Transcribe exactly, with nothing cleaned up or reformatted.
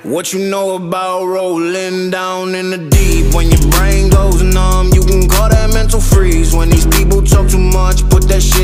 What you know about rolling down in the deep? When your brain goes numb, you